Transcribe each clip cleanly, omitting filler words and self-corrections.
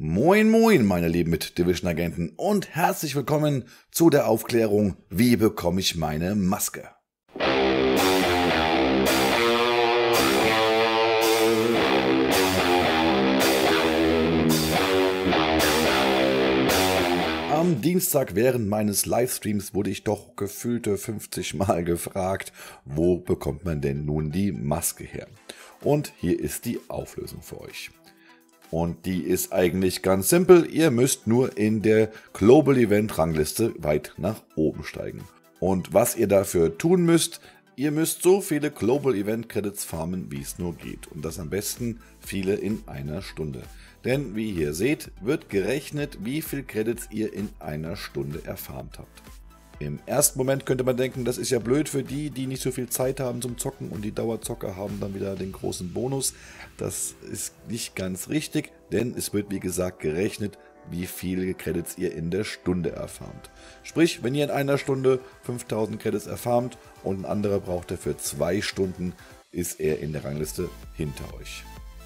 Moin moin meine lieben Mit-Division-Agenten und herzlich willkommen zu der Aufklärung, wie bekomme ich meine Maske. Am Dienstag während meines Livestreams wurde ich doch gefühlte 50 Mal gefragt, wo bekommt man denn nun die Maske her? Und hier ist die Auflösung für euch. Und die ist eigentlich ganz simpel, ihr müsst nur in der Global Event Rangliste weit nach oben steigen. Und was ihr dafür tun müsst, ihr müsst so viele Global Event Credits farmen, wie es nur geht. Und das am besten viele in einer Stunde. Denn wie ihr hier seht, wird gerechnet, wie viel Credits ihr in einer Stunde erfarmt habt. Im ersten Moment könnte man denken, das ist ja blöd für die, die nicht so viel Zeit haben zum Zocken und die Dauerzocker haben dann wieder den großen Bonus. Das ist nicht ganz richtig, denn es wird wie gesagt gerechnet, wie viele Credits ihr in der Stunde erfarmt. Sprich, wenn ihr in einer Stunde 5000 Credits erfarmt und ein anderer braucht dafür 2 Stunden, ist er in der Rangliste hinter euch.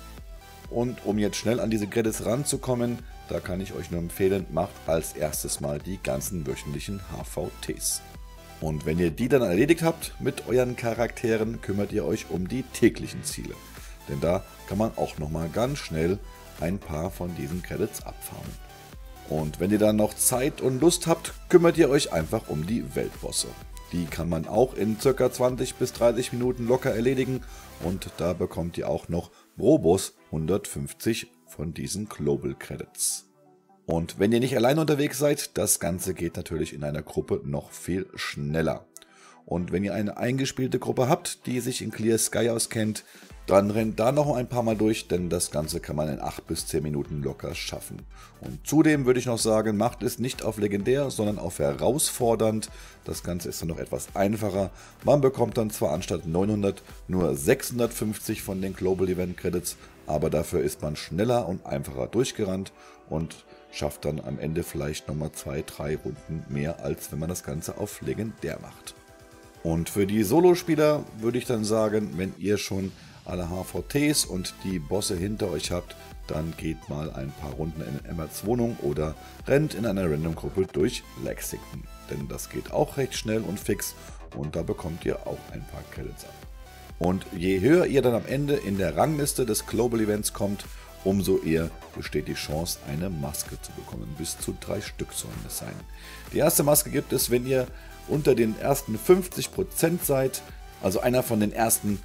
Und um jetzt schnell an diese Credits ranzukommen, da kann ich euch nur empfehlen, macht als erstes mal die ganzen wöchentlichen HVTs. Und wenn ihr die dann erledigt habt mit euren Charakteren, kümmert ihr euch um die täglichen Ziele. Denn da kann man auch nochmal ganz schnell ein paar von diesen Credits abfarmen. Und wenn ihr dann noch Zeit und Lust habt, kümmert ihr euch einfach um die Weltbosse. Die kann man auch in ca. 20 bis 30 Minuten locker erledigen und da bekommt ihr auch noch pro Boss 150 von diesen Global Credits. Und wenn ihr nicht alleine unterwegs seid, das Ganze geht natürlich in einer Gruppe noch viel schneller. Und wenn ihr eine eingespielte Gruppe habt, die sich in Clear Sky auskennt, dann rennt da noch ein paar Mal durch, denn das Ganze kann man in 8 bis 10 Minuten locker schaffen. Und zudem würde ich noch sagen, macht es nicht auf legendär, sondern auf herausfordernd. Das Ganze ist dann noch etwas einfacher. Man bekommt dann zwar anstatt 900 nur 650 von den Global Event Credits, aber dafür ist man schneller und einfacher durchgerannt und schafft dann am Ende vielleicht nochmal 2-3 Runden mehr, als wenn man das Ganze auf legendär macht. Und für die Solospieler würde ich dann sagen, wenn ihr schon alle HVTs und die Bosse hinter euch habt, dann geht mal ein paar Runden in Emmerts Wohnung oder rennt in einer Random-Gruppe durch Lexington. Denn das geht auch recht schnell und fix und da bekommt ihr auch ein paar Credits ab. Und je höher ihr dann am Ende in der Rangliste des Global Events kommt, umso eher besteht die Chance, eine Maske zu bekommen. Bis zu 3 Stück sollen es sein. Die erste Maske gibt es, wenn ihr unter den ersten 50% seid, also einer von den ersten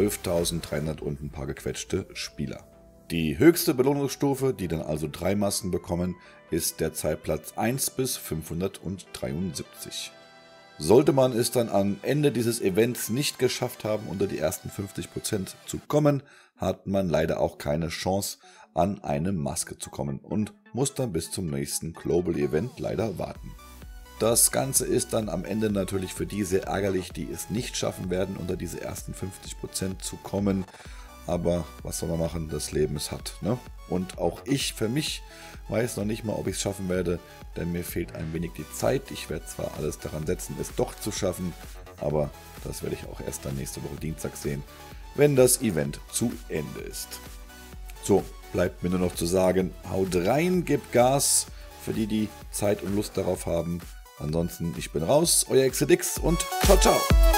12.300 und ein paar gequetschte Spieler. Die höchste Belohnungsstufe, die dann also 3 Masken bekommen, ist der Zeitplatz 1 bis 573. Sollte man es dann am Ende dieses Events nicht geschafft haben, unter die ersten 50% zu kommen, hat man leider auch keine Chance, an eine Maske zu kommen und muss dann bis zum nächsten Global Event leider warten. Das Ganze ist dann am Ende natürlich für die sehr ärgerlich, die es nicht schaffen werden, unter diese ersten 50% zu kommen. Aber was soll man machen, das Leben ist hart, ne? Und auch ich für mich weiß noch nicht mal, ob ich es schaffen werde, denn mir fehlt ein wenig die Zeit. Ich werde zwar alles daran setzen, es doch zu schaffen, aber das werde ich auch erst dann nächste Woche Dienstag sehen, wenn das Event zu Ende ist. So, bleibt mir nur noch zu sagen, haut rein, gebt Gas, für die, die Zeit und Lust darauf haben. Ansonsten, ich bin raus, euer XDX und ciao, ciao!